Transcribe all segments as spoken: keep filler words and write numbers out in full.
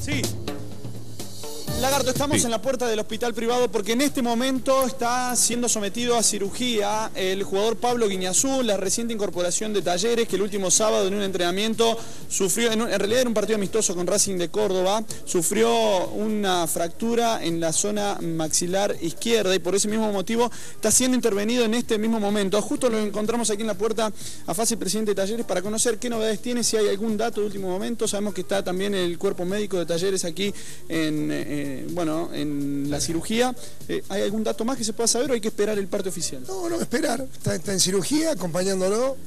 Sí. Lagarto, estamos sí. en la puerta del hospital privado porque en este momento está siendo sometido a cirugía el jugador Pablo Guiñazú, la reciente incorporación de Talleres, que el último sábado en un entrenamiento sufrió, en, un, en realidad era un partido amistoso con Racing de Córdoba, sufrió una fractura en la zona maxilar izquierda y por ese mismo motivo está siendo intervenido en este mismo momento. Justo lo encontramos aquí en la puerta a Fasi, presidente de Talleres, para conocer qué novedades tiene, si hay algún dato de último momento. Sabemos que está también el cuerpo médico de Talleres aquí en... Eh, bueno, en la cirugía. Eh, ¿Hay algún dato más que se pueda saber o hay que esperar el parte oficial? No, no, esperar. Está, está en cirugía, acompañándolo.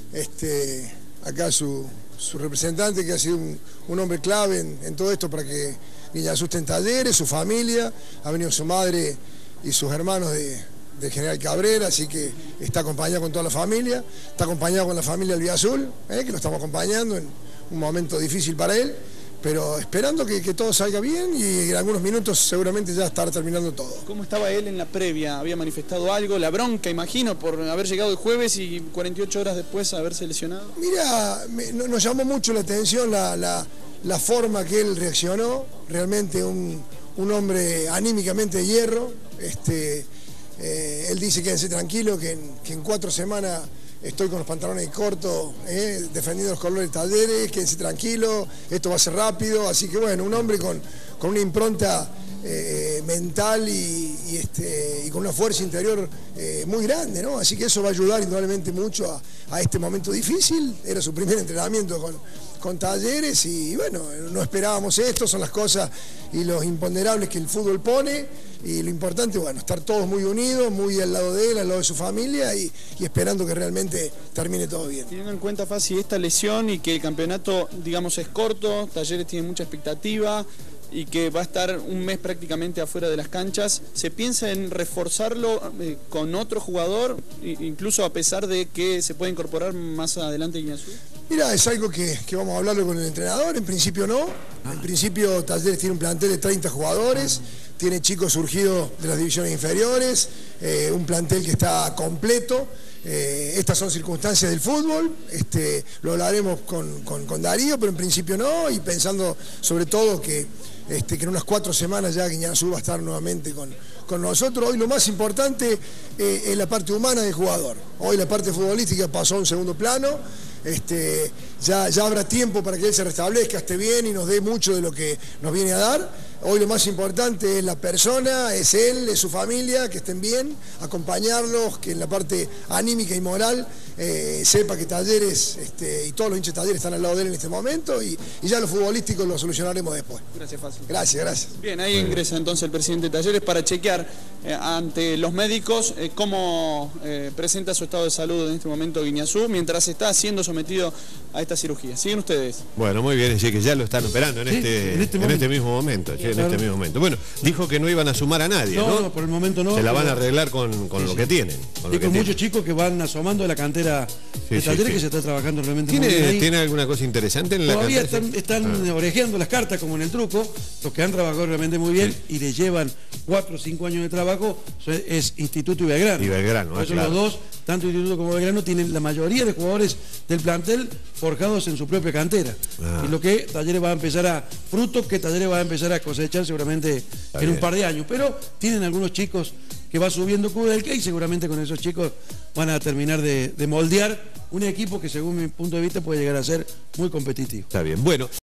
Este, acá su, su representante, que ha sido un, un hombre clave en, en todo esto para que Guiñazú esté en Talleres, su familia. Ha venido su madre y sus hermanos de, de General Cabrera, así que está acompañado con toda la familia. Está acompañado con la familia Albiazul, eh, que lo estamos acompañando en un momento difícil para él. Pero esperando que, que todo salga bien y en algunos minutos seguramente ya estará terminando todo. ¿Cómo estaba él en la previa? ¿Había manifestado algo? La bronca, imagino, por haber llegado el jueves y cuarenta y ocho horas después haberse lesionado. Mira, me, nos llamó mucho la atención la, la, la forma que él reaccionó. Realmente un, un hombre anímicamente de hierro. Este, eh, él dice quédense tranquilo, que en, que en cuatro semanas... estoy con los pantalones cortos, eh, defendiendo los colores de Talleres, quédense tranquilo, esto va a ser rápido. Así que bueno, un hombre con, con una impronta eh, mental y, y, este, y con una fuerza interior eh, muy grande, ¿no? Así que eso va a ayudar indudablemente mucho a, a este momento difícil. Era su primer entrenamiento con, con Talleres y bueno, no esperábamos esto, son las cosas y los imponderables que el fútbol pone. Y lo importante, bueno, estar todos muy unidos, muy al lado de él, al lado de su familia y, y esperando que realmente termine todo bien. Teniendo en cuenta, Fasi, esta lesión y que el campeonato, digamos, es corto, Talleres tiene mucha expectativa y que va a estar un mes prácticamente afuera de las canchas, ¿se piensa en reforzarlo eh, con otro jugador, incluso a pesar de que se puede incorporar más adelante Guiñazú? Mira, es algo que, que vamos a hablarlo con el entrenador. En principio no, en principio Talleres tiene un plantel de treinta jugadores, tiene chicos surgidos de las divisiones inferiores, eh, un plantel que está completo. Eh, estas son circunstancias del fútbol, este, lo hablaremos con, con, con Darío, pero en principio no, y pensando sobre todo que, este, que en unas cuatro semanas ya Guiñazú va a estar nuevamente con, con nosotros. Hoy lo más importante eh, es la parte humana del jugador. Hoy la parte futbolística pasó a un segundo plano. Este, ya, ya habrá tiempo para que él se restablezca, esté bien y nos dé mucho de lo que nos viene a dar. Hoy lo más importante es la persona, es él, es su familia, que estén bien, acompañarlos, que en la parte anímica y moral eh, sepa que Talleres este, y todos los hinchas de Talleres están al lado de él en este momento y, y ya lo futbolístico lo solucionaremos después. Gracias, Fasi. Gracias, gracias. Bien, ahí ingresa entonces el presidente de Talleres para chequear eh, ante los médicos eh, cómo eh, presenta su estado de salud en este momento Guiñazú, mientras está siendo sometido a esta cirugía. ¿Siguen ustedes? Bueno, muy bien, así que ya lo están operando en, sí, este, en, este, en este mismo momento. Sí, en este mismo momento. Bueno, dijo que no iban a sumar a nadie, ¿no? No, no por el momento no. Se la van a arreglar con, con sí, lo sí. que tienen. Con y lo que con tienen. muchos chicos que van asomando de la cantera sí, de Talleres, sí, sí. que se está trabajando realmente ¿Tiene, muy bien ahí. ¿Tiene alguna cosa interesante en la Todavía cantera? están, están ah. orejeando las cartas como en el truco, los que han trabajado realmente muy bien sí. y les llevan cuatro o cinco años de trabajo, es Instituto y Belgrano. Y Belgrano, ah, claro. Los dos, tanto Instituto como Belgrano, tienen la mayoría de jugadores del plantel forjados en su propia cantera. Ah. Y lo que Talleres va a empezar a, fruto que Talleres va a empezar a cosechar seguramente Está en bien. un par de años. Pero tienen algunos chicos que va subiendo Kudelka y seguramente con esos chicos van a terminar de, de moldear un equipo que según mi punto de vista puede llegar a ser muy competitivo. Está bien, bueno.